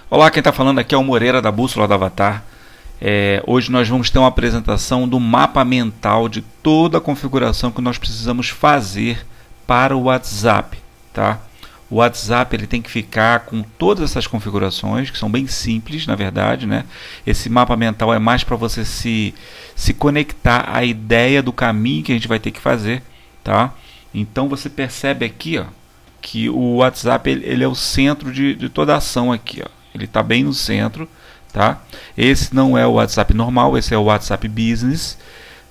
Olá, quem está falando aqui é o Moreira da Bússola do Avatar. Hoje nós vamos ter uma apresentação do mapa mental de toda a configuração que nós precisamos fazer para o WhatsApp. Tá? O WhatsApp ele tem que ficar com todas essas configurações, que são bem simples, na verdade. Né? Esse mapa mental é mais para você se conectar à ideia do caminho que a gente vai ter que fazer. Tá? Então você percebe aqui, ó, que o WhatsApp ele é o centro de toda a ação aqui, ó. Ele está bem no centro, tá? Esse não é o WhatsApp normal, esse é o WhatsApp Business.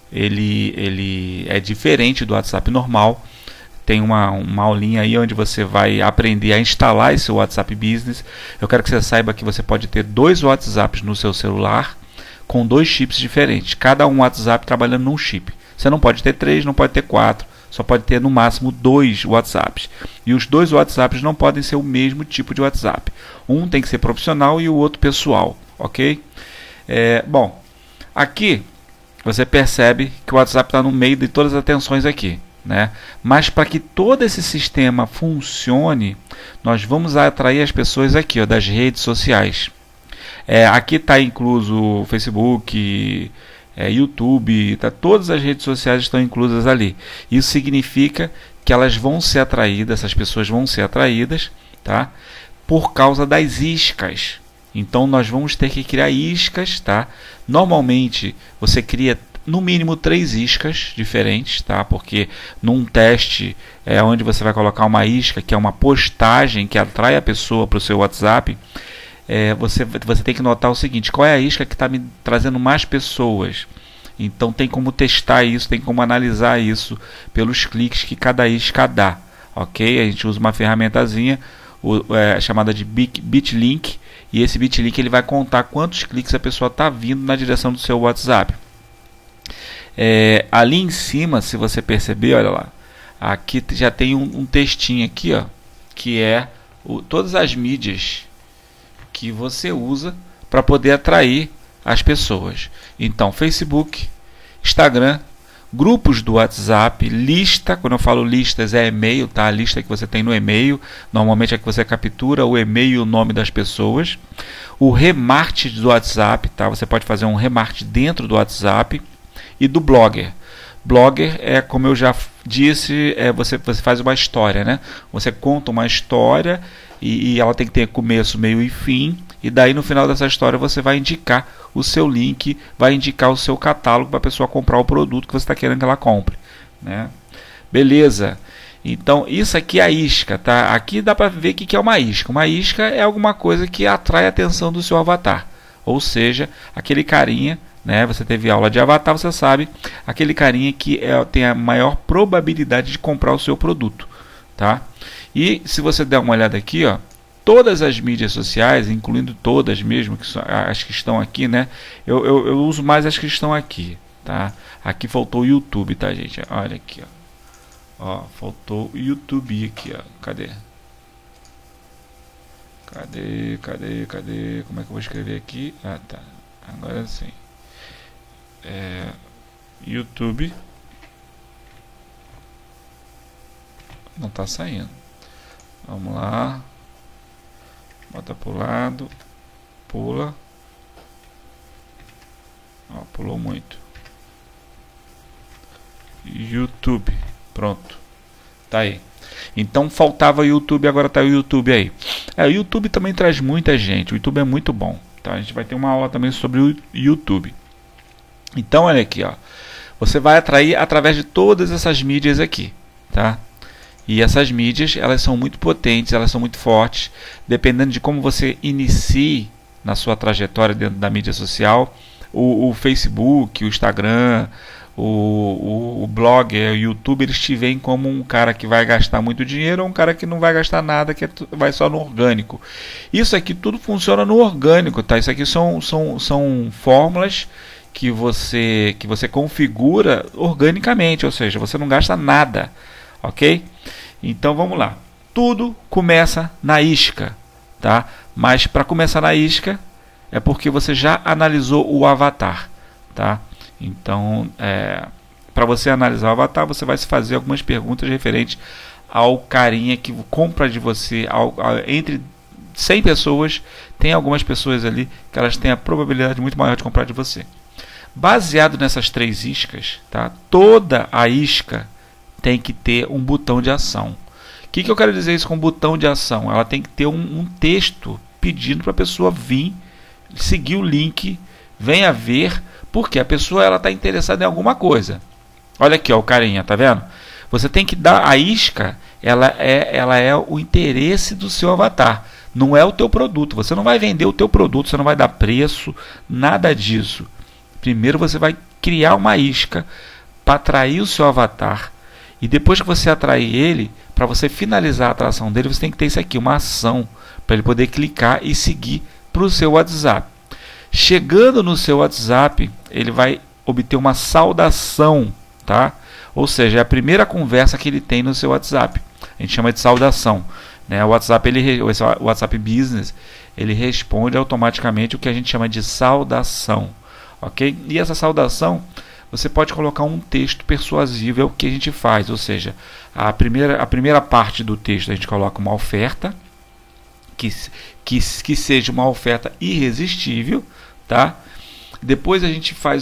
Ele é diferente do WhatsApp normal. Tem uma aulinha aí onde você vai aprender a instalar esse WhatsApp Business. Eu quero que você saiba que você pode ter dois WhatsApps no seu celular com dois chips diferentes. Cada um WhatsApp trabalhando num chip. Você não pode ter 3, não pode ter 4. Só pode ter no máximo 2 WhatsApps. E os dois WhatsApps não podem ser o mesmo tipo de WhatsApp. Um tem que ser profissional e o outro pessoal. Ok? Bom, aqui você percebe que o WhatsApp está no meio de todas as atenções aqui. Né? Mas para que todo esse sistema funcione, nós vamos atrair as pessoas aqui, ó, das redes sociais. Aqui está incluso o Facebook, YouTube, todas as redes sociais estão inclusas ali. Isso significa que elas vão ser atraídas, essas pessoas vão ser atraídas, tá? Por causa das iscas. Então nós vamos ter que criar iscas, tá? Normalmente você cria no mínimo 3 iscas diferentes, tá? Porque num teste onde você vai colocar uma isca, que é uma postagem que atrai a pessoa para o seu WhatsApp, você tem que notar o seguinte: qual é a isca que está me trazendo mais pessoas? Então tem como testar isso, tem como analisar isso pelos cliques que cada isca dá. Ok? A gente usa uma ferramentazinha chamada de BitLink, e esse BitLink ele vai contar quantos cliques a pessoa está vindo na direção do seu WhatsApp. Ali em cima, se você perceber, olha lá, aqui já tem um textinho aqui, ó, que é todas as mídias que você usa para poder atrair as pessoas. Então, Facebook, Instagram, grupos do WhatsApp, lista. Quando eu falo listas, é e-mail, tá? A lista que você tem no e-mail, normalmente é que você captura o e-mail e o nome das pessoas. O remarketing do WhatsApp, tá? Você pode fazer um remarketing dentro do WhatsApp. E do Blogger. Blogger como eu já disse, você faz uma história, né? Você conta uma história e ela tem que ter começo, meio e fim. E daí no final dessa história você vai indicar o seu link, vai indicar o seu catálogo para a pessoa comprar o produto que você está querendo que ela compre, né? Beleza. Então isso aqui é a isca, tá? Aqui dá para ver o que é uma isca. Uma isca é alguma coisa que atrai a atenção do seu avatar. Ou seja, aquele carinha, né? Você teve aula de avatar, você sabe, aquele carinha que tem a maior probabilidade de comprar o seu produto, tá? E se você der uma olhada aqui, ó, todas as mídias sociais, incluindo todas mesmo, as que estão aqui, né? Eu uso mais as que estão aqui, tá? Aqui faltou o YouTube, tá, gente? Olha aqui, ó, faltou o YouTube aqui, ó. Cadê? Como é que eu vou escrever aqui? Ah, tá. Agora sim. YouTube não está saindo. Vamos lá, bota para o lado, pula, pulou muito. YouTube, pronto, tá aí. Então faltava o YouTube, agora está o YouTube aí. O YouTube também traz muita gente. O YouTube é muito bom, tá? A gente vai ter uma aula também sobre o YouTube. Então olha aqui, ó, você vai atrair através de todas essas mídias aqui, tá? E essas mídias, elas são muito potentes, elas são muito fortes, dependendo de como você inicie na sua trajetória dentro da mídia social. O Facebook, o Instagram, o Blogger, o YouTube, eles te veem como um cara que vai gastar muito dinheiro ou um cara que não vai gastar nada, que vai só no orgânico. Isso aqui tudo funciona no orgânico, tá? Isso aqui são fórmulas que você configura organicamente, ou seja, você não gasta nada, ok? Então vamos lá. Tudo começa na isca, tá? Mas para começar na isca é porque você já analisou o avatar, tá? Então, para você analisar o avatar, você vai se fazer algumas perguntas referentes ao carinha que compra de você. Entre 100 pessoas, tem algumas pessoas ali que elas têm a probabilidade muito maior de comprar de você. Baseado nessas 3 iscas, tá? Toda a isca tem que ter um botão de ação. O que eu quero dizer isso com botão de ação? Ela tem que ter um texto pedindo para a pessoa vir, seguir o link, venha ver, porque a pessoa está interessada em alguma coisa. Olha aqui, ó, o carinha, tá vendo? Você tem que dar a isca, ela é o interesse do seu avatar, não é o teu produto. Você não vai vender o teu produto, você não vai dar preço, nada disso. Primeiro você vai criar uma isca para atrair o seu avatar, e depois que você atrair ele, para você finalizar a atração dele, você tem que ter isso aqui, uma ação, para ele poder clicar e seguir para o seu WhatsApp. Chegando no seu WhatsApp, ele vai obter uma saudação, tá? Ou seja, é a primeira conversa que ele tem no seu WhatsApp. A gente chama de saudação, né? O WhatsApp Business, ele responde automaticamente o que a gente chama de saudação, ok? E essa saudação, você pode colocar um texto persuasivo, é o que a gente faz. Ou seja, a primeira parte do texto a gente coloca uma oferta, que seja uma oferta irresistível, tá? Depois a gente faz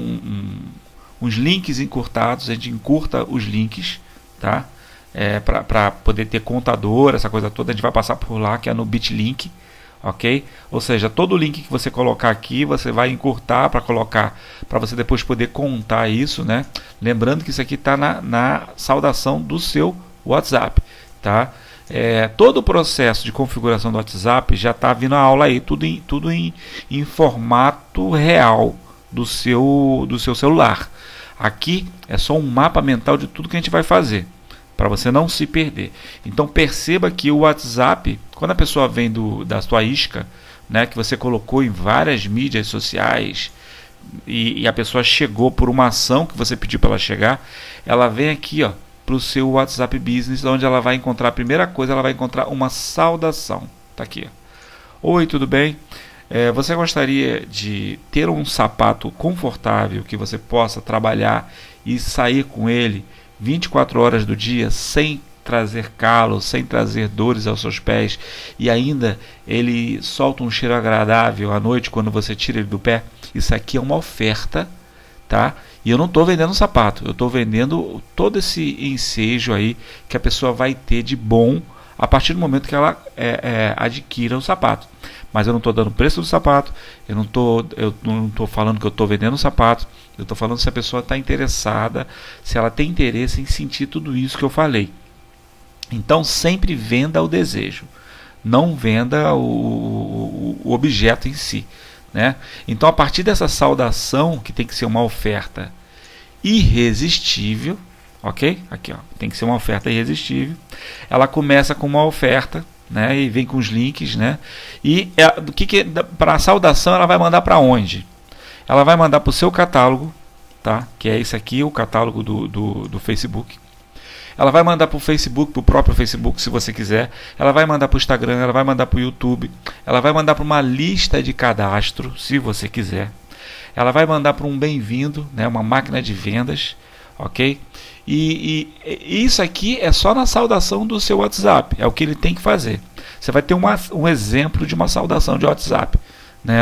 uns links encurtados, a gente encurta os links, tá? Para poder ter contador, essa coisa toda, a gente vai passar por lá, que é no BitLink, ok? Ou seja, todo link que você colocar aqui, você vai encurtar para colocar, para você depois poder contar isso, né? Lembrando que isso aqui está na saudação do seu WhatsApp, tá? Todo o processo de configuração do WhatsApp já está vindo a aula aí, tudo em formato real do seu celular. Aqui é só um mapa mental de tudo que a gente vai fazer, para você não se perder. Então perceba que o WhatsApp, quando a pessoa vem da sua isca, né, que você colocou em várias mídias sociais, e a pessoa chegou por uma ação que você pediu para ela chegar, ela vem aqui, ó, para o seu WhatsApp Business, onde ela vai encontrar, a primeira coisa, ela vai encontrar uma saudação. Tá aqui, ó. Oi, tudo bem? Você gostaria de ter um sapato confortável que você possa trabalhar e sair com ele 24 horas do dia sem trazer calo, sem trazer dores aos seus pés, e ainda ele solta um cheiro agradável à noite quando você tira ele do pé? Isso aqui é uma oferta, tá? E eu não estou vendendo sapato, eu estou vendendo todo esse ensejo aí que a pessoa vai ter de bom a partir do momento que ela adquira o sapato. Mas eu não estou dando preço do sapato, eu não estou falando que eu estou vendendo o sapato, eu estou falando se a pessoa está interessada, se ela tem interesse em sentir tudo isso que eu falei. Então sempre venda o desejo, não venda o objeto em si, né? Então a partir dessa saudação, que tem que ser uma oferta irresistível, ok? Aqui, ó, tem que ser uma oferta irresistível. Ela começa com uma oferta, né? E vem com os links, né? E para a saudação ela vai mandar para onde? Ela vai mandar para o seu catálogo, tá? Que é esse aqui, o catálogo do Facebook. Ela vai mandar para o Facebook, para o próprio Facebook, se você quiser. Ela vai mandar para o Instagram, ela vai mandar para o YouTube. Ela vai mandar para uma lista de cadastro, se você quiser. Ela vai mandar para um bem-vindo, né, uma máquina de vendas, ok? E isso aqui é só na saudação do seu WhatsApp, é o que ele tem que fazer. Você vai ter um exemplo de uma saudação de WhatsApp, né,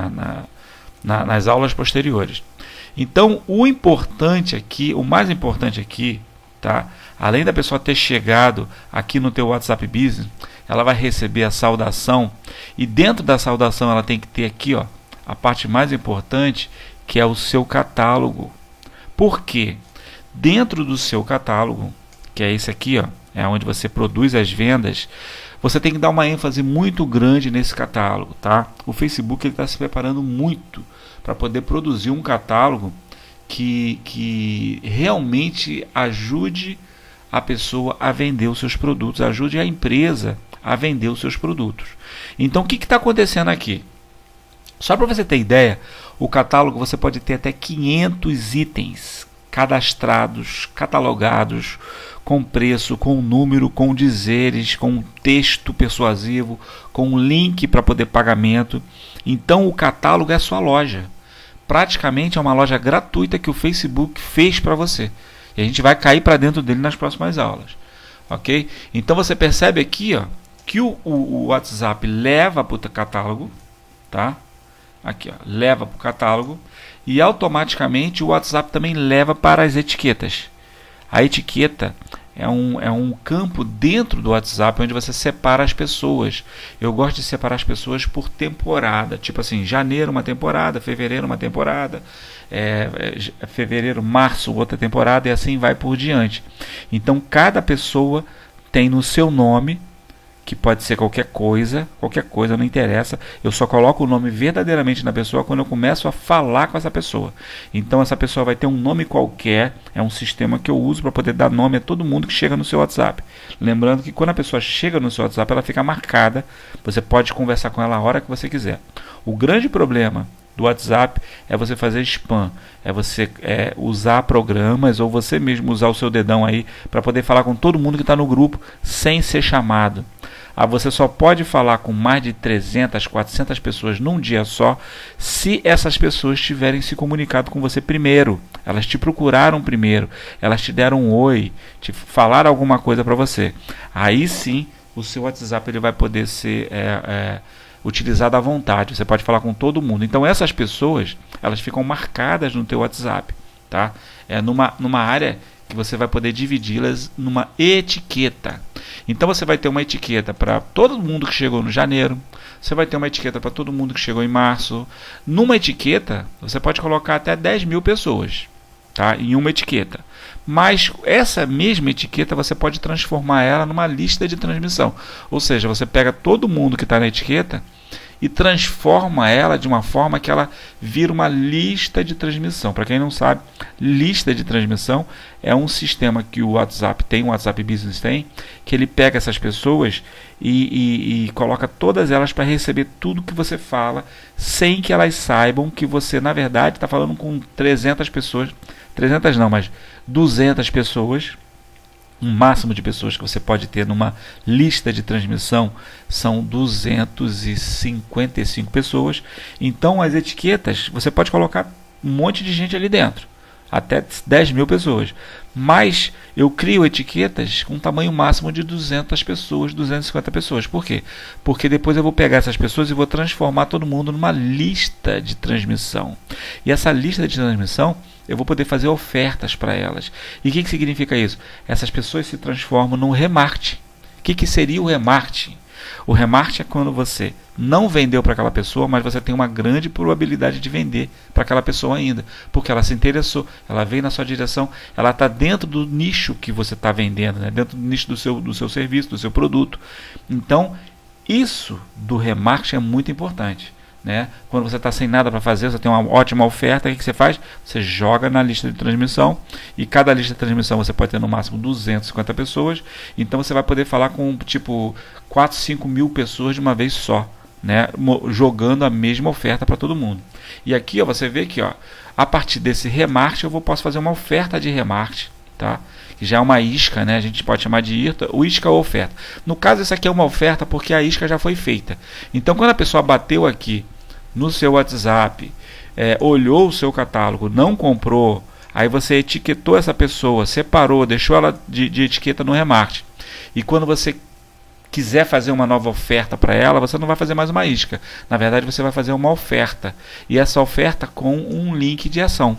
nas aulas posteriores. Então, o importante aqui, o mais importante aqui, tá? Além da pessoa ter chegado aqui no teu WhatsApp Business, ela vai receber a saudação, e dentro da saudação ela tem que ter aqui, ó, a parte mais importante, que é o seu catálogo. Por quê? Dentro do seu catálogo, que é esse aqui, ó, é onde você produz as vendas, você tem que dar uma ênfase muito grande nesse catálogo, tá? O Facebook está se preparando muito para poder produzir um catálogo que realmente ajude a pessoa a vender os seus produtos, ajude a empresa a vender os seus produtos. Então o que está acontecendo aqui? Só para você ter ideia, o catálogo você pode ter até 500 itens cadastrados, catalogados, com preço, com número, com dizeres, com texto persuasivo, com link para poder pagamento. Então o catálogo é a sua loja. Praticamente é uma loja gratuita que o Facebook fez para você. E a gente vai cair para dentro dele nas próximas aulas. Ok? Então você percebe aqui, ó, que o WhatsApp leva para o catálogo, tá? Aqui, ó, leva para o catálogo, e automaticamente o WhatsApp também leva para as etiquetas. A etiqueta é um campo dentro do WhatsApp onde você separa as pessoas. Eu gosto de separar as pessoas por temporada, tipo assim, janeiro uma temporada, fevereiro uma temporada, fevereiro, março outra temporada, e assim vai por diante. Então cada pessoa tem no seu nome, que pode ser qualquer coisa, não interessa. Eu só coloco o nome verdadeiramente na pessoa quando eu começo a falar com essa pessoa. Então essa pessoa vai ter um nome qualquer, é um sistema que eu uso para poder dar nome a todo mundo que chega no seu WhatsApp. Lembrando que quando a pessoa chega no seu WhatsApp, ela fica marcada, você pode conversar com ela a hora que você quiser. O grande problema do WhatsApp é você fazer spam, é você usar programas, ou você mesmo usar o seu dedão aí para poder falar com todo mundo que está no grupo sem ser chamado. Você só pode falar com mais de 300, 400 pessoas num dia só, se essas pessoas tiverem se comunicado com você primeiro, elas te procuraram primeiro, elas te deram um oi, te falaram alguma coisa para você. Aí sim o seu WhatsApp ele vai poder ser utilizado à vontade, você pode falar com todo mundo. Então essas pessoas, elas ficam marcadas no teu WhatsApp, tá? Numa área que você vai poder dividi-las numa etiqueta. Então você vai ter uma etiqueta para todo mundo que chegou no janeiro, você vai ter uma etiqueta para todo mundo que chegou em março. Numa etiqueta, você pode colocar até 10 mil pessoas, tá? Em uma etiqueta. Mas essa mesma etiqueta você pode transformar ela numa lista de transmissão. Ou seja, você pega todo mundo que está na etiqueta e transforma ela de uma forma que ela vira uma lista de transmissão. Para quem não sabe, lista de transmissão é um sistema que o WhatsApp tem, o WhatsApp Business tem, que ele pega essas pessoas e coloca todas elas para receber tudo que você fala, sem que elas saibam que você, na verdade, está falando com 300 pessoas, 300 não, mas 200 pessoas. O máximo de pessoas que você pode ter numa lista de transmissão são 255 pessoas. Então as etiquetas, você pode colocar um monte de gente ali dentro, até 10 mil pessoas. Mas eu crio etiquetas com um tamanho máximo de 200 pessoas, 250 pessoas. Por quê? Porque depois eu vou pegar essas pessoas e vou transformar todo mundo numa lista de transmissão. E essa lista de transmissão, eu vou poder fazer ofertas para elas. E o que significa isso? Essas pessoas se transformam num remarketing. O que seria o remarketing? O remarketing é quando você não vendeu para aquela pessoa, mas você tem uma grande probabilidade de vender para aquela pessoa ainda, porque ela se interessou, ela veio na sua direção, ela está dentro do nicho que você está vendendo, né? Dentro do nicho do seu serviço, do seu produto. Então, isso do remarketing é muito importante, né? Quando você está sem nada para fazer, você tem uma ótima oferta, o que você faz? Você joga na lista de transmissão, e cada lista de transmissão você pode ter no máximo 250 pessoas, então você vai poder falar com tipo 4, 5 mil pessoas de uma vez só, né? Jogando a mesma oferta para todo mundo. E aqui ó, você vê que ó, a partir desse remarketing eu posso fazer uma oferta de remarketing, tá? Que já é uma isca, né? A gente pode chamar de IRTA, o isca ou oferta. No caso, essa aqui é uma oferta porque a isca já foi feita. Então quando a pessoa bateu aqui no seu WhatsApp, olhou o seu catálogo, não comprou, aí você etiquetou essa pessoa, separou, deixou ela de etiqueta no remarketing. E quando você quiser fazer uma nova oferta para ela, você não vai fazer mais uma isca. Na verdade, você vai fazer uma oferta. E essa oferta com um link de ação.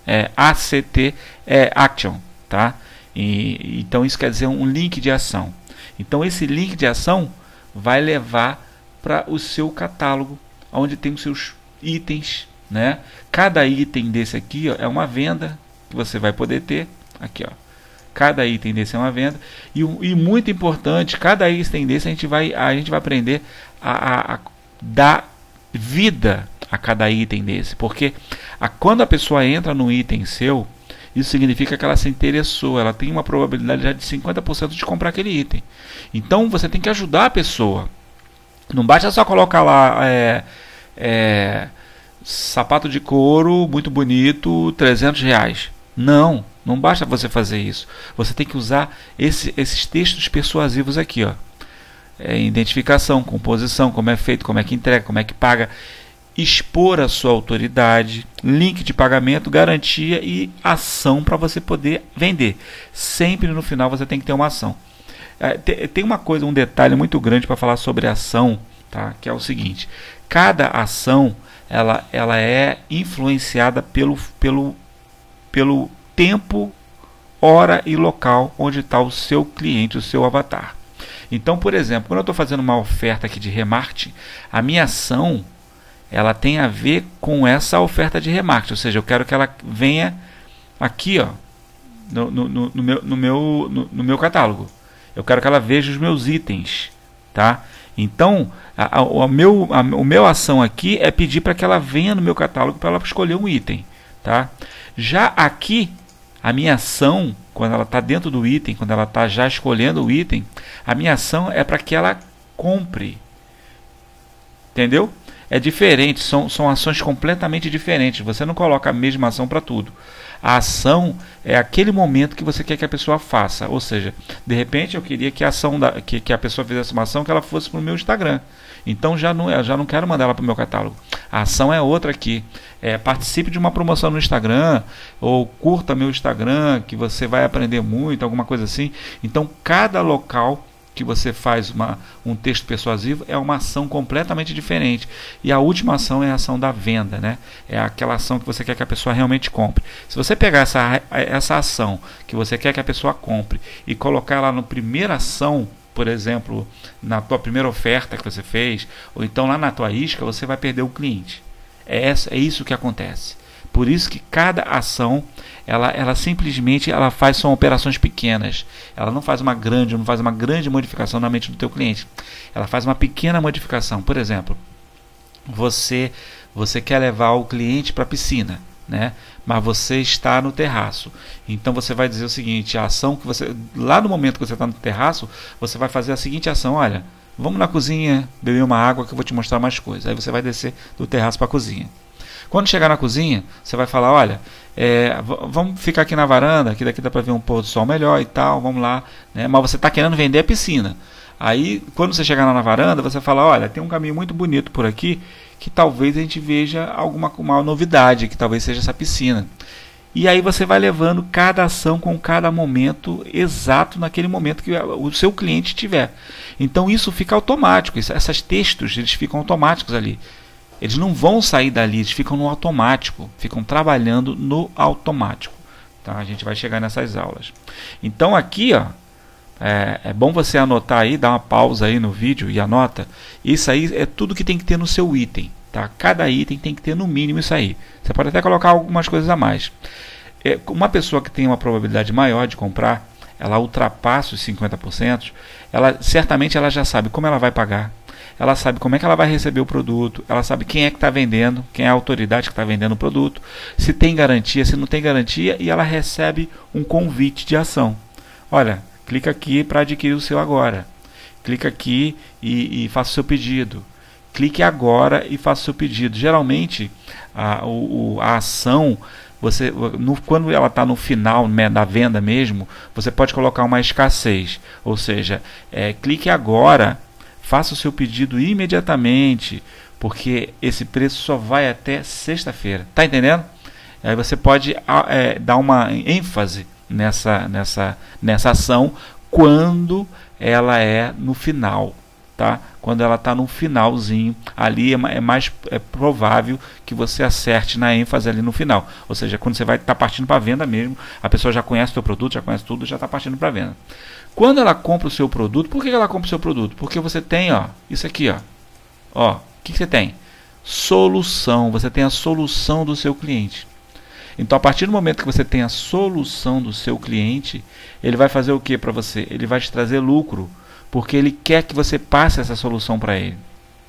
ACT Action, tá? Então isso quer dizer um link de ação. Então esse link de ação vai levar para o seu catálogo, onde tem os seus itens, né? Cada item desse aqui ó, é uma venda que você vai poder ter. Aqui, ó. Cada item desse é uma venda. E muito importante, cada item desse a gente vai aprender a dar vida a cada item desse. Porque quando a pessoa entra no item seu, isso significa que ela se interessou, ela tem uma probabilidade já de 50% de comprar aquele item. Então você tem que ajudar a pessoa. Não basta só colocar lá sapato de couro muito bonito, R$300. Não basta você fazer isso. Você tem que usar esses textos persuasivos aqui, ó. Identificação, composição, como é feito, como é que entrega, como é que paga, expor a sua autoridade, link de pagamento, garantia e ação para você poder vender. Sempre no final você tem que ter uma ação. Tem uma coisa, um detalhe muito grande para falar sobre ação, tá? Que é o seguinte: cada ação ela é influenciada pelo tempo, hora e local onde está o seu cliente, o seu avatar. Então, por exemplo, quando eu estou fazendo uma oferta aqui de remarketing, a minha ação ela tem a ver com essa oferta de remarketing, ou seja, eu quero que ela venha aqui, ó, no meu catálogo. Eu quero que ela veja os meus itens, tá? Então, o meu ação aqui é pedir para que ela venha no meu catálogo para ela escolher um item, tá? Já aqui, a minha ação, quando ela está dentro do item, quando ela está já escolhendo o item, a minha ação é para que ela compre. Entendeu? É diferente, são ações completamente diferentes. Você não coloca a mesma ação para tudo. A ação é aquele momento que você quer que a pessoa faça. Ou seja, de repente eu queria que que a pessoa fizesse uma ação que ela fosse para o meu Instagram. Então já não quero mandar ela para o meu catálogo. A ação é outra aqui. Participe de uma promoção no Instagram, ou curta meu Instagram, que você vai aprender muito, alguma coisa assim. Então cada local que você faz um texto persuasivo é uma ação completamente diferente. E a última ação é a ação da venda, né? É aquela ação que você quer que a pessoa realmente compre. Se você pegar essa ação que você quer que a pessoa compre e colocar ela na primeira ação, por exemplo, na tua primeira oferta que você fez, ou então lá na tua isca, você vai perder o cliente. É isso que acontece. Por isso que cada ação, ela simplesmente são operações pequenas. Ela não faz uma grande modificação na mente do teu cliente. Ela faz uma pequena modificação. Por exemplo, você quer levar o cliente para a piscina, né? Mas você está no terraço. Então você vai dizer o seguinte: a ação que lá no momento que você está no terraço, você vai fazer a seguinte ação: olha, vamos na cozinha beber uma água que eu vou te mostrar mais coisas. Aí você vai descer do terraço para a cozinha. Quando chegar na cozinha, você vai falar: olha, vamos ficar aqui na varanda, que daqui dá para ver um pôr do sol melhor e tal, vamos lá, né? Mas você está querendo vender a piscina. Aí, quando você chegar lá na varanda, você fala: olha, tem um caminho muito bonito por aqui, que talvez a gente veja uma novidade, que talvez seja essa piscina. E aí você vai levando cada ação com cada momento exato naquele momento que o seu cliente tiver. Então isso fica automático, esses textos eles ficam automáticos ali. Eles não vão sair dali, eles ficam no automático, ficam trabalhando no automático. Tá? A gente vai chegar nessas aulas. Então aqui, ó, é bom você anotar aí, dar uma pausa aí no vídeo e anota. Isso aí é tudo que tem que ter no seu item. Tá? Cada item tem que ter no mínimo isso aí. Você pode até colocar algumas coisas a mais. Uma pessoa que tem uma probabilidade maior de comprar, ela ultrapassa os 50%, certamente ela já sabe como ela vai pagar. Ela sabe como é que ela vai receber o produto, ela sabe quem é que está vendendo, quem é a autoridade que está vendendo o produto, se tem garantia, se não tem garantia, e ela recebe um convite de ação. Olha, clica aqui para adquirir o seu agora. Clica aqui e faça o seu pedido. Clique agora e faça o seu pedido. Geralmente, a ação, quando ela está no final, né, da venda mesmo, você pode colocar uma escassez. Ou seja, clique agora, faça o seu pedido imediatamente, porque esse preço só vai até sexta-feira. Tá entendendo? Aí você pode dar uma ênfase nessa ação quando ela é no final. Tá? Quando ela está no finalzinho, ali é mais provável que você acerte na ênfase ali no final. Ou seja, quando você vai estar partindo para a venda mesmo, a pessoa já conhece o teu produto, já conhece tudo, já está partindo para a venda. Quando ela compra o seu produto, por que ela compra o seu produto? Porque você tem, ó, isso aqui, ó, o que você tem? Solução. Você tem a solução do seu cliente. Então, a partir do momento que você tem a solução do seu cliente, ele vai fazer o que para você? Ele vai te trazer lucro, porque ele quer que você passe essa solução para ele.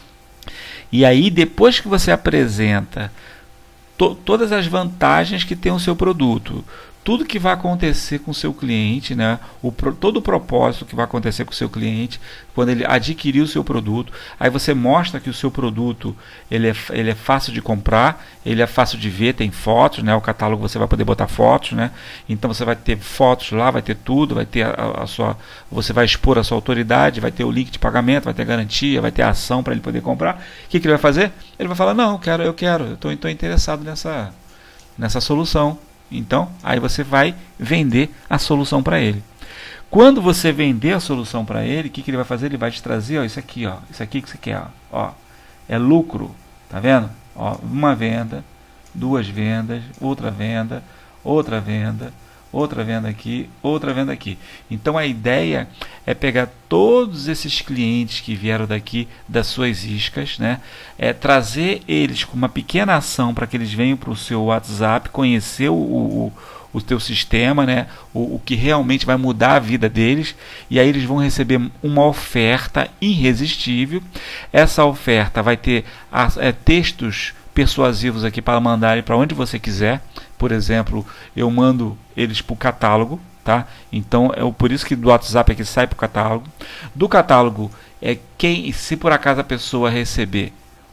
E aí, depois que você apresenta todas as vantagens que tem o seu produto, tudo que vai acontecer com o seu cliente, né? Todo o propósito que vai acontecer com o seu cliente quando ele adquirir o seu produto, aí você mostra que o seu produto ele é fácil de comprar, ele é fácil de ver, tem fotos, né? O catálogo você vai poder botar fotos, né? Então você vai ter fotos lá, vai ter tudo, vai ter você vai expor a sua autoridade, vai ter o link de pagamento, vai ter garantia, vai ter a ação para ele poder comprar. O que ele vai fazer? Ele vai falar: não, eu estou interessado nessa solução. Então, aí você vai vender a solução para ele. Quando você vender a solução para ele, o que ele vai fazer? Ele vai te trazer, ó, isso aqui, ó, isso aqui que você quer, ó, é lucro, tá vendo? Ó, uma venda, duas vendas, outra venda, outra venda, outra venda aqui, outra venda aqui. Então a ideia é pegar todos esses clientes que vieram daqui das suas iscas, né? Trazer eles com uma pequena ação para que eles venham para o seu WhatsApp, conhecer o teu sistema, né? O que realmente vai mudar a vida deles, e aí eles vão receber uma oferta irresistível. Essa oferta vai ter textos persuasivos aqui para mandarem para onde você quiser. Por exemplo, eu mando eles para o catálogo, tá? Então é por isso que do WhatsApp aqui sai para o catálogo. Do catálogo se por acaso a pessoa receber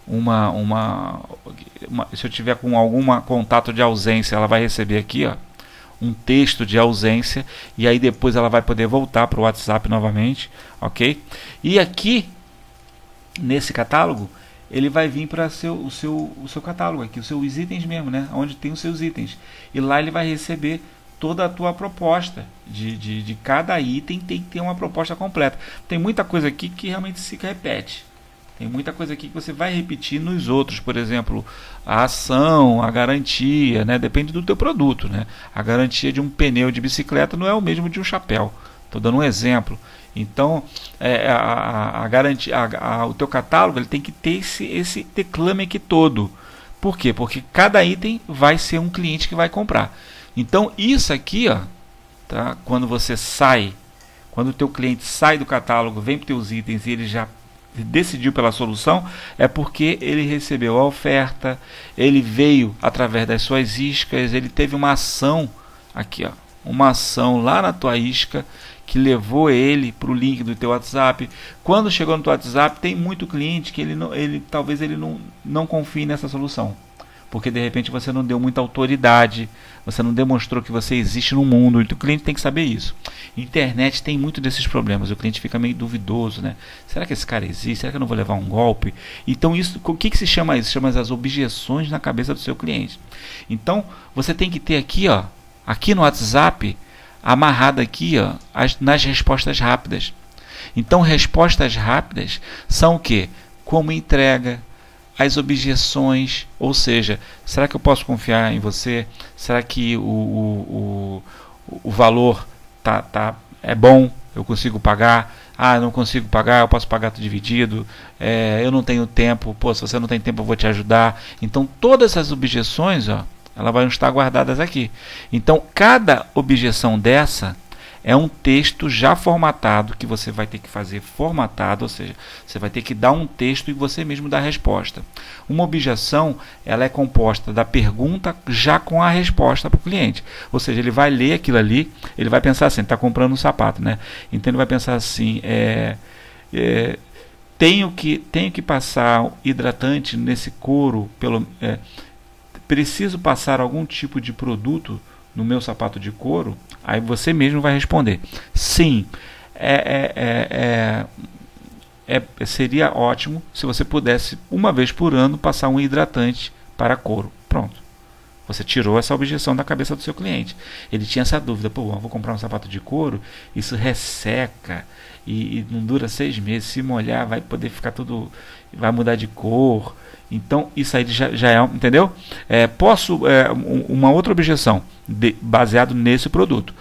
se eu tiver com algum contato de ausência, ela vai receber aqui, ó, um texto de ausência, e aí depois ela vai poder voltar para o WhatsApp novamente, ok? E aqui nesse catálogo ele vai vir para o seu catálogo aqui, os seus itens mesmo, né? Onde tem os seus itens, e lá ele vai receber toda a tua proposta de cada item. Tem que ter uma proposta completa. Tem muita coisa aqui que realmente se repete. Tem muita coisa aqui que você vai repetir nos outros, por exemplo, a ação, a garantia, né? Depende do teu produto, né? A garantia de um pneu de bicicleta não é o mesmo de um chapéu. Estou dando um exemplo. Então, a garantia, o teu catálogo ele tem que ter esse declame aqui todo. Por quê? Porque cada item vai ser um cliente que vai comprar. Então, isso aqui, ó, tá? Quando o teu cliente sai do catálogo, vem para os teus itens e ele já decidiu pela solução, é porque ele recebeu a oferta, ele veio através das suas iscas, ele teve uma ação aqui, ó, uma ação lá na tua isca que levou ele para o link do teu WhatsApp. Quando chegou no teu WhatsApp, tem muito cliente que talvez ele não confie nessa solução, porque de repente você não deu muita autoridade, você não demonstrou que você existe no mundo. Então o cliente tem que saber isso. Internet tem muito desses problemas, o cliente fica meio duvidoso, né? Será que esse cara existe? Será que eu não vou levar um golpe? Então isso, o que se chama isso? Chama as objeções na cabeça do seu cliente. Então você tem que ter aqui, ó, aqui no WhatsApp, amarrado aqui, ó, nas respostas rápidas. Então respostas rápidas são o quê? Como entrega, as objeções, ou seja, será que eu posso confiar em você? Será que o valor é bom? Eu consigo pagar? Ah, não consigo pagar, eu posso pagar tudo dividido. Eu não tenho tempo. Pô, se você não tem tempo, eu vou te ajudar. Então, todas essas objeções, ó, elas vão estar guardadas aqui. Então, cada objeção dessa é um texto já formatado, que você vai ter que fazer formatado, ou seja, você vai ter que dar um texto e você mesmo dar a resposta. Uma objeção, ela é composta da pergunta já com a resposta para o cliente. Ou seja, ele vai ler aquilo ali, ele vai pensar assim, está comprando um sapato, né? Então ele vai pensar assim, tenho que passar hidratante nesse couro, preciso passar algum tipo de produto no meu sapato de couro? Aí você mesmo vai responder sim, seria ótimo se você pudesse uma vez por ano passar um hidratante para couro. Pronto, você tirou essa objeção da cabeça do seu cliente. Ele tinha essa dúvida, pô, eu vou comprar um sapato de couro, isso resseca e não dura 6 meses, se molhar vai poder ficar tudo, vai mudar de cor. Então isso aí já é, entendeu? Uma outra objeção baseado nesse produto.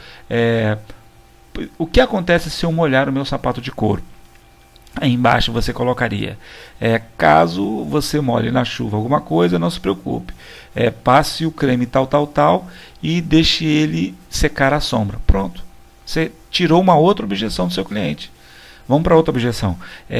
O que acontece se eu molhar o meu sapato de couro? Aí embaixo você colocaria, caso você molhe na chuva alguma coisa, não se preocupe, passe o creme tal e deixe ele secar à sombra. Pronto, você tirou uma outra objeção do seu cliente. Vamos para outra objeção.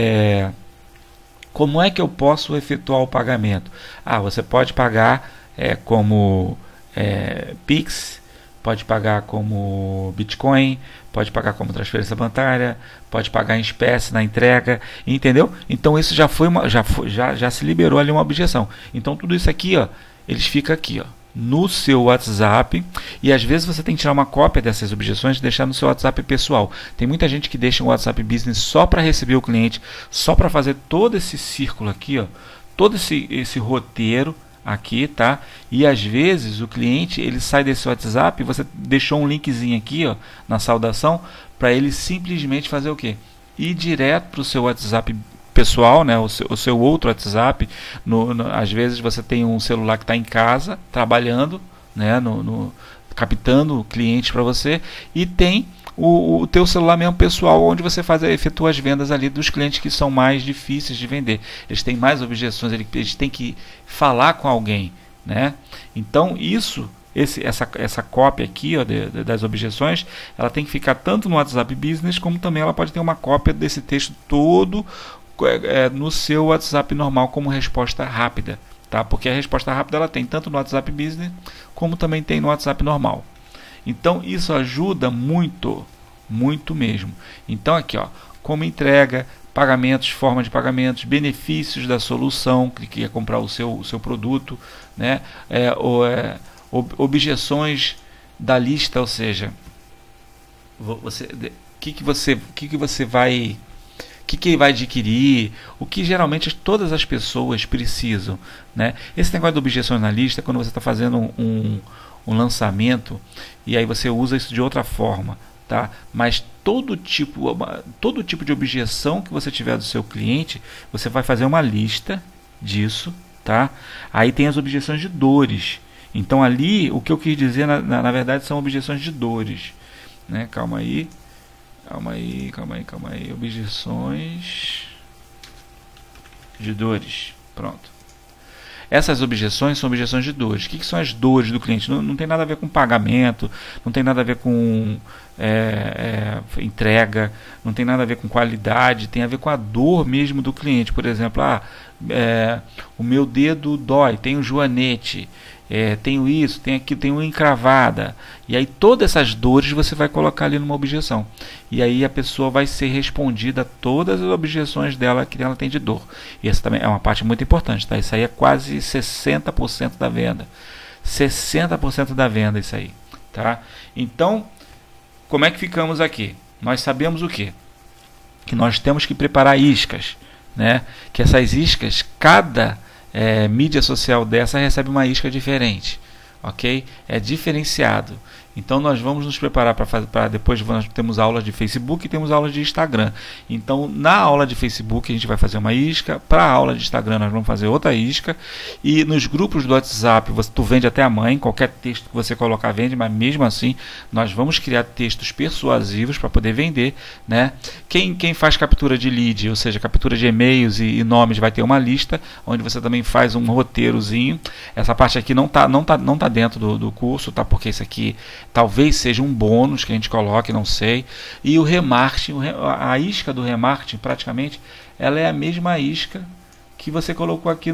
Como é que eu posso efetuar o pagamento? Você pode pagar como Pix, pode pagar como Bitcoin, pode pagar como transferência bancária, pode pagar em espécie na entrega, entendeu? Então isso já se liberou ali uma objeção. Então tudo isso aqui, ó, eles ficam aqui, ó, no seu WhatsApp, e às vezes você tem que tirar uma cópia dessas objeções e deixar no seu WhatsApp pessoal. Tem muita gente que deixa um WhatsApp Business só para receber o cliente, só para fazer todo esse círculo aqui, ó, todo esse roteiro aqui, tá? E às vezes o cliente ele sai desse WhatsApp, você deixou um linkzinho aqui, ó, na saudação, para ele simplesmente fazer o quê? Ir direto para o seu WhatsApp pessoal, né? O seu outro WhatsApp. Às vezes você tem um celular que está em casa trabalhando, né? Captando clientes para você, e tem o teu celular mesmo pessoal, onde você efetua as vendas ali dos clientes que são mais difíceis de vender. Eles têm mais objeções, eles têm que falar com alguém, né? Então essa cópia aqui, ó, das objeções, ela tem que ficar tanto no WhatsApp Business, como também ela pode ter uma cópia desse texto todo no seu WhatsApp normal como resposta rápida, tá? Porque a resposta rápida ela tem tanto no WhatsApp Business como também tem no WhatsApp normal. Então isso ajuda muito, muito mesmo. Então aqui, ó, como entrega, pagamentos, forma de pagamentos, benefícios da solução que quer comprar o seu produto, né? Objeções da lista, ou seja, que vai adquirir, o que geralmente todas as pessoas precisam, né? Esse negócio de objeções na lista, quando você está fazendo um lançamento, e aí você usa isso de outra forma, tá? Mas todo tipo de objeção que você tiver do seu cliente, você vai fazer uma lista disso, tá? Aí tem as objeções de dores. Então ali, o que eu quis dizer na verdade são objeções de dores, né? Calma aí. Objeções de dores. Pronto. Essas objeções são objeções de dores. O que são as dores do cliente? Não tem nada a ver com pagamento, não tem nada a ver com entrega, não tem nada a ver com qualidade, tem a ver com a dor mesmo do cliente. Por exemplo, o meu dedo dói, tenho joanete, tenho isso, tenho aquilo, tenho uma encravada. E aí todas essas dores você vai colocar ali numa objeção. E aí a pessoa vai ser respondida a todas as objeções dela que ela tem de dor. E essa também é uma parte muito importante, tá? Isso aí é quase 60% da venda. 60% da venda isso aí, tá? Então, como é que ficamos aqui? Nós sabemos o quê? Que nós temos que preparar iscas, né? Que essas iscas, cada mídia social dessa recebe uma isca diferente, ok? É diferenciado. Então nós vamos nos preparar para depois nós temos aulas de Facebook e temos aulas de Instagram. Então na aula de Facebook a gente vai fazer uma isca, para a aula de Instagram nós vamos fazer outra isca, e nos grupos do WhatsApp tu vende até a mãe, qualquer texto que você colocar vende, mas mesmo assim nós vamos criar textos persuasivos para poder vender, né? Quem faz captura de lead, ou seja, captura de e-mails e nomes, vai ter uma lista onde você também faz um roteirozinho. Essa parte aqui não tá dentro do curso, tá? Porque isso aqui talvez seja um bônus que a gente coloque, não sei. E o remarketing, a isca do remarketing, praticamente, ela é a mesma isca que você colocou aqui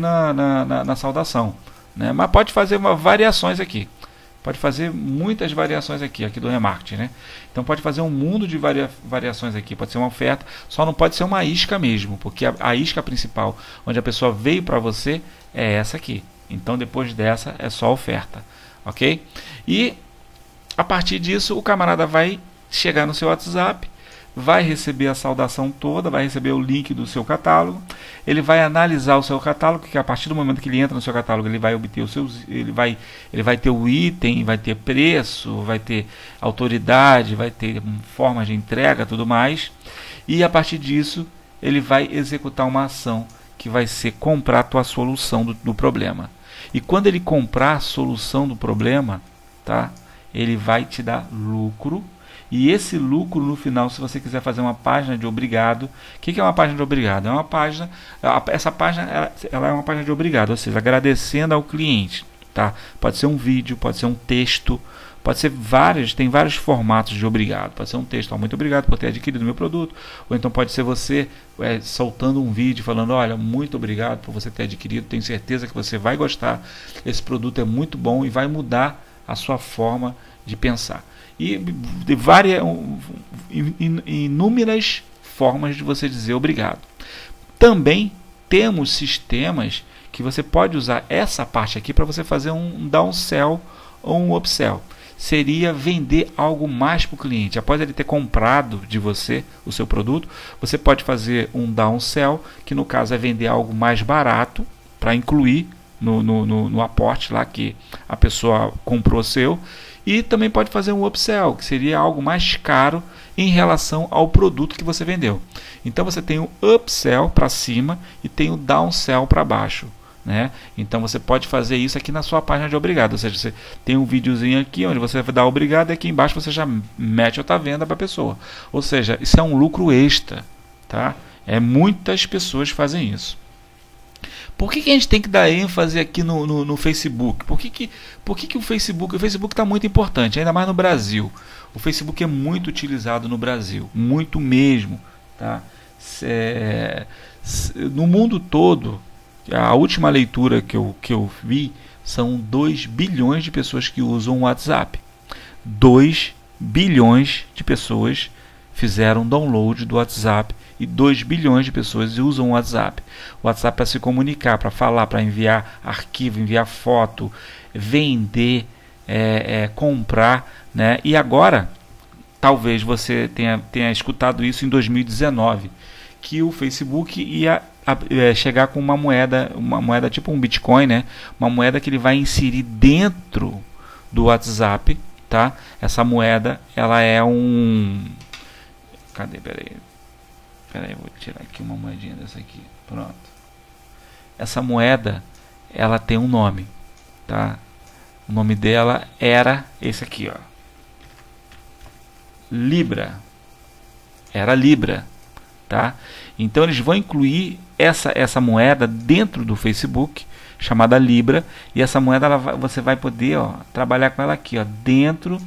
na saudação, né? Mas pode fazer variações aqui. Pode fazer muitas variações aqui do remarketing, né? Então pode fazer um mundo de variações aqui. Pode ser uma oferta, só não pode ser uma isca mesmo, porque a isca principal, onde a pessoa veio para você, é essa aqui. Então depois dessa é só oferta, ok? E a partir disso, o camarada vai chegar no seu WhatsApp, vai receber a saudação toda, vai receber o link do seu catálogo, ele vai analisar o seu catálogo, que a partir do momento que ele entra no seu catálogo, ele vai obter ele vai ter o item, vai ter preço, vai ter autoridade, vai ter formas de entrega, tudo mais, e a partir disso ele vai executar uma ação que vai ser comprar a tua solução do problema. E quando ele comprar a solução do problema, tá? Ele vai te dar lucro, e esse lucro no final, se você quiser fazer uma página de obrigado. O que é uma página de obrigado? É uma página, essa página ela é uma página de obrigado, ou seja, agradecendo ao cliente, tá? Pode ser um vídeo, pode ser um texto, pode ser tem vários formatos de obrigado. Pode ser um texto, muito obrigado por ter adquirido meu produto, ou então pode ser você soltando um vídeo falando, olha, muito obrigado por você ter adquirido, tenho certeza que você vai gostar, esse produto é muito bom e vai mudar a sua forma de pensar. E de inúmeras formas de você dizer obrigado. Também temos sistemas que você pode usar essa parte aqui para você fazer um downsell ou um upsell. Seria vender algo mais para o cliente. Após ele ter comprado de você o seu produto, você pode fazer um downsell, que no caso é vender algo mais barato para incluir no aporte lá que a pessoa comprou seu, e também pode fazer um upsell, que seria algo mais caro em relação ao produto que você vendeu. Então você tem o upsell para cima e tem o downsell para baixo, né? Então você pode fazer isso aqui na sua página de obrigado, ou seja, você tem um videozinho aqui onde você vai dar obrigado e aqui embaixo você já mete outra venda para a pessoa. Ou seja, isso é um lucro extra, tá? Muitas pessoas fazem isso. Por que a gente tem que dar ênfase aqui no Facebook? Por que o Facebook está muito importante, ainda mais no Brasil. O Facebook é muito utilizado no Brasil, muito mesmo, tá? No mundo todo, a última leitura que eu vi, são 2 bilhões de pessoas que usam o WhatsApp. 2 bilhões de pessoas fizeram download do WhatsApp e 2 bilhões de pessoas usam o WhatsApp. O WhatsApp para se comunicar, para falar, para enviar arquivo, enviar foto, vender, comprar, né? E agora, talvez você tenha escutado isso em 2019, que o Facebook ia chegar com uma moeda tipo um Bitcoin, né? Uma moeda que ele vai inserir dentro do WhatsApp, tá? Essa moeda, ela é um... Cadê? Peraí, vou tirar aqui uma moedinha dessa aqui. Pronto. Essa moeda, ela tem um nome, tá? O nome dela era esse aqui, ó. Libra. Era Libra, tá? Então eles vão incluir essa moeda dentro do Facebook, chamada Libra, e essa moeda você vai poder, ó, trabalhar com ela aqui, ó, dentro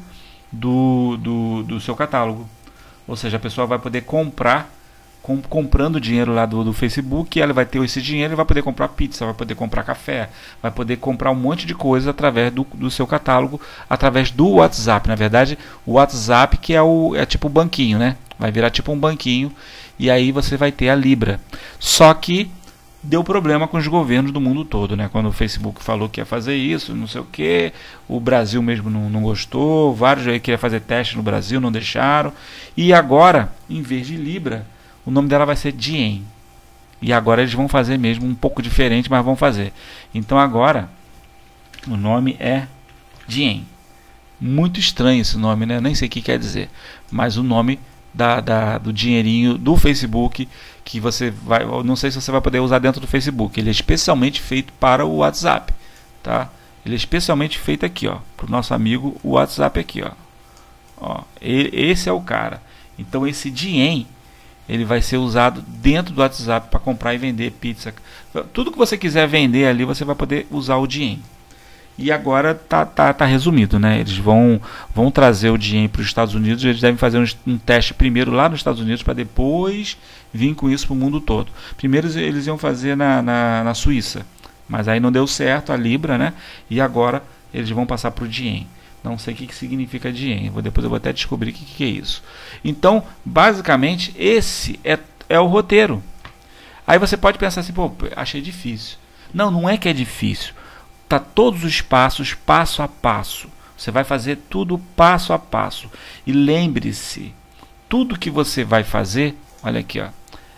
do seu catálogo. Ou seja, a pessoa vai poder comprar, comprando dinheiro lá do Facebook, ela vai ter esse dinheiro e vai poder comprar pizza, vai poder comprar café, vai poder comprar um monte de coisa através do seu catálogo, através do WhatsApp. Na verdade, o WhatsApp que é tipo um banquinho, né? Vai virar tipo um banquinho, e aí você vai ter a Libra. Só que deu problema com os governos do mundo todo, né? Quando o Facebook falou que ia fazer isso, não sei o que, o Brasil mesmo não gostou, vários aí queriam fazer teste no Brasil, não deixaram, e agora, em vez de Libra, o nome dela vai ser Diem. E agora eles vão fazer mesmo um pouco diferente, mas vão fazer. Então agora o nome é Diem. Muito estranho esse nome, né? Nem sei o que quer dizer, mas o nome do dinheirinho do Facebook, que você vai, não sei se você vai poder usar dentro do Facebook. Ele é especialmente feito para o WhatsApp, tá? Ele é especialmente feito aqui, ó, para o nosso amigo o WhatsApp aqui, ó. Esse é o cara. Então esse Diem, ele vai ser usado dentro do WhatsApp para comprar e vender pizza. Tudo que você quiser vender ali, você vai poder usar o Diem. E agora tá resumido, né? Eles vão trazer o Diem para os Estados Unidos. Eles devem fazer um teste primeiro lá nos Estados Unidos, para depois vir com isso para o mundo todo. Primeiro eles iam fazer na Suíça, mas aí não deu certo a Libra, né? E agora eles vão passar para o Diem. Não sei o que significa Diem. Depois eu vou até descobrir o que é isso. Então, basicamente, esse é o roteiro. Aí você pode pensar assim, pô, achei difícil. Não é que é difícil. Tá todos os passos, passo a passo. Você vai fazer tudo passo a passo. E lembre-se, tudo que você vai fazer, olha aqui, ó,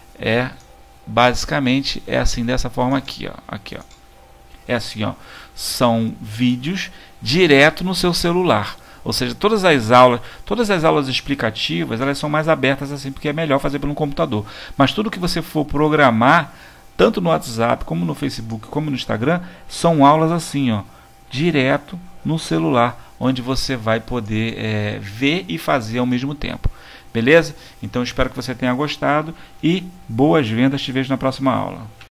basicamente assim, dessa forma aqui, ó. Aqui, ó. É assim, ó. São vídeos direto no seu celular. Ou seja, todas as aulas explicativas, elas são mais abertas assim, porque é melhor fazer pelo computador. Mas tudo que você for programar, tanto no WhatsApp, como no Facebook, como no Instagram, são aulas assim, ó, direto no celular, onde você vai poder ver e fazer ao mesmo tempo. Beleza? Então espero que você tenha gostado e boas vendas. Te vejo na próxima aula.